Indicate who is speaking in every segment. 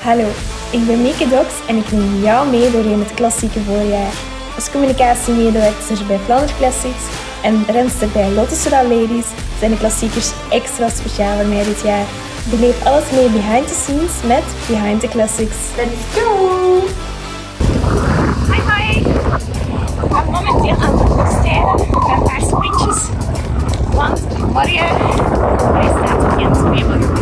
Speaker 1: Hallo, ik ben Mieke Doks en ik neem jou mee doorheen het klassieke voorjaar. Als communicatiemedewerker bij Flanders Classics en renster bij Lotto Soudal Ladies zijn de klassiekers extra speciaal voor mij dit jaar. Beleef alles mee behind the scenes met Behind the Classics. Let's go! Hoi hoi! We gaan momenteel aan het posteren met een paar sprintjes. Want morgen staat het Gent-Wevelgem.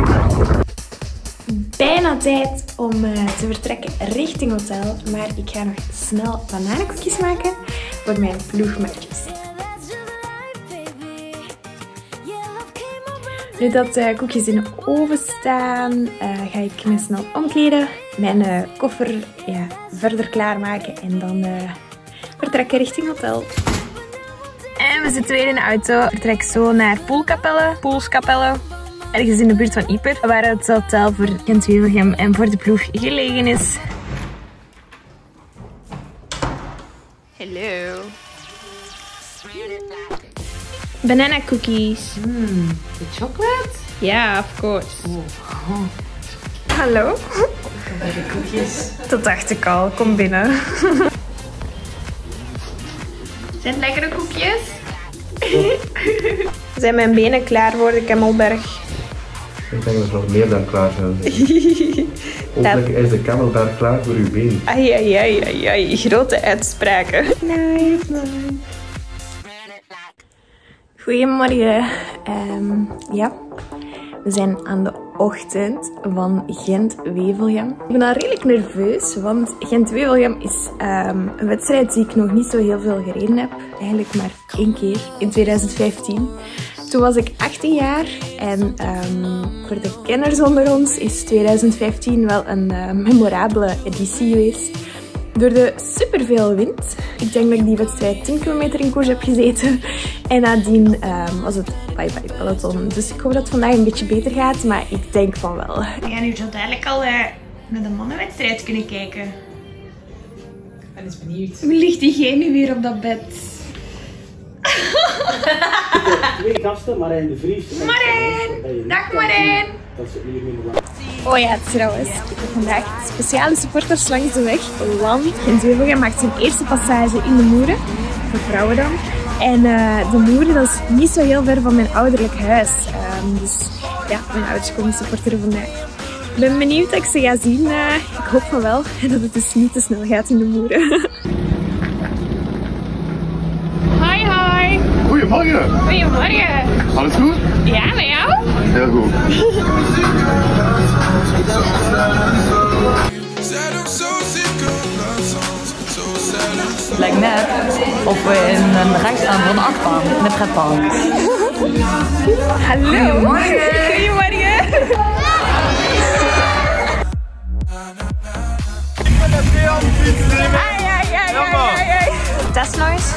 Speaker 1: Bijna tijd om te vertrekken richting hotel, maar ik ga nog snel bananenkoekjes maken voor mijn ploegmaatjes. Nu dat de koekjes in de oven staan, ga ik me snel omkleden, mijn koffer verder klaarmaken en dan vertrekken richting hotel. En we zitten weer in de auto. Ik vertrek zo naar Poelskapelle. Ergens in de buurt van Yper, waar het hotel voor Gent-Wevelgem en voor de ploeg gelegen is. Hallo. Banana cookies.
Speaker 2: The chocolate?
Speaker 1: Ja, of course.
Speaker 2: Oh.
Speaker 1: Hallo.
Speaker 2: Bij de koekjes.
Speaker 1: Dat dacht ik al. Kom binnen. Zijn het lekkere koekjes? Zijn mijn benen klaar voor de Camelberg?
Speaker 3: Ik denk dat ze nog meer dan klaar zijn. Hopelijk is de Camelberg klaar voor uw been.
Speaker 1: Ai, grote uitspraken. Nice. Goedemorgen. Ja, we zijn aan de ochtend van Gent-Wevelgem. Ik ben al redelijk nerveus, want Gent-Wevelgem is een wedstrijd die ik nog niet zo heel veel gereden heb. Eigenlijk maar 1 keer, in 2015. Toen was ik 18 jaar en voor de kenners onder ons is 2015 wel een memorabele editie geweest. Door de superveel wind. Ik denk dat ik die wedstrijd 10 kilometer in koers heb gezeten. En nadien was het bye-bye peloton. Dus ik hoop dat het vandaag een beetje beter gaat, maar ik denk van wel. We gaan nu zo dadelijk al naar de mannenwedstrijd kunnen kijken.
Speaker 2: Ik ben eens benieuwd.
Speaker 1: Hoe ligt diegene nu weer op dat bed?
Speaker 4: Ik heb 2 gasten, Marijn de Vries.
Speaker 1: Marijn! Dag Marijn!
Speaker 4: Dat is hier in de lang.
Speaker 1: Oh ja, trouwens. Ik heb vandaag speciale supporters langs de weg. Want Gent-Wevelgem maakt zijn eerste passage in de Moeren. Voor vrouwen dan. En de Moeren, dat is niet zo heel ver van mijn ouderlijk huis. Dus ja, mijn ouders komen supporteren vandaag. Ik ben benieuwd dat ik ze ga zien. Ik hoop van wel. En dat het dus niet te snel gaat in de Moeren. Hoi.
Speaker 5: Goedemorgen.
Speaker 1: Goedemorgen.
Speaker 5: Alles goed?
Speaker 1: Ja, met jou?
Speaker 5: Heel goed.
Speaker 2: Het lijkt net of we in een rij staan van een achtbaan in een pretpark.
Speaker 1: Hallo.
Speaker 2: Goedemorgen.
Speaker 1: Goedemorgen. Ai. Test nog eens.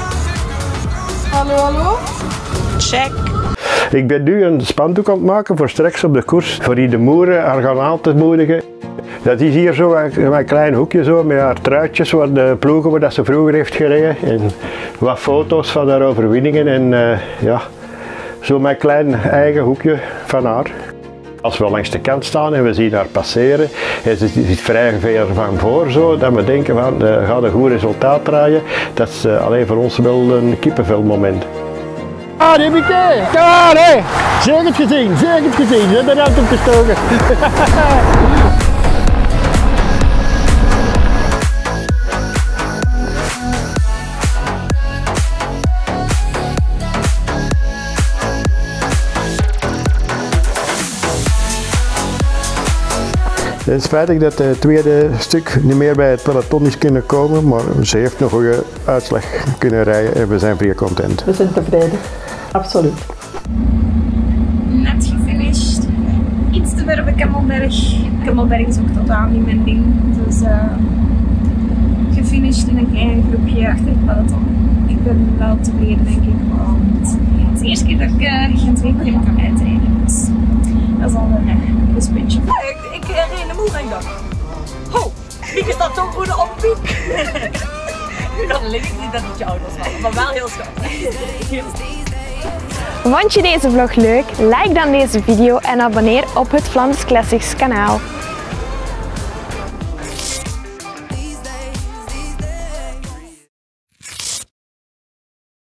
Speaker 1: Hallo. Check.
Speaker 3: Ik ben nu een spandoek aan het maken voor straks op de koers. Voor die de Moeren haar gaan aan te moedigen. Dat is hier zo een klein hoekje zo, met haar truitjes waar de ploegen waar dat ze vroeger heeft gereden. En wat foto's van haar overwinningen en ja, zo mijn klein eigen hoekje van haar. Als we langs de kant staan en we zien haar passeren en ze zit vrij ver van voor, zo, dat we denken van gaat een goed resultaat draaien. Dat is alleen voor ons wel een kippenvelmoment. Ah, die heb ik klaar, hé! Zeker het gezien, ze hebben eruit opgestoken. Het is spijtig dat het tweede stuk niet meer bij het peloton is kunnen komen, maar ze heeft nog een uitslag kunnen rijden en we zijn vrij content.
Speaker 2: We zijn tevreden. Absoluut.
Speaker 1: Net gefinished. Iets te ver op de Camelberg. Camelberg is ook totaal niet mijn ding. Dus gefinished in een klein groepje achter het peloton. Ik ben wel tevreden, denk ik, want het is de eerste keer dat ik Gent-Wevelgem kan uitrijden. Dus dat is al een pluspuntje.
Speaker 2: Ik reed in de moer en ik dacht, ho, Mieke staat zo goed op piek. Nu dan weet ik niet dat het je ouders waren, maar wel heel schattig.
Speaker 1: Vond je deze vlog leuk? Like dan deze video en abonneer op het Flanders Classics kanaal.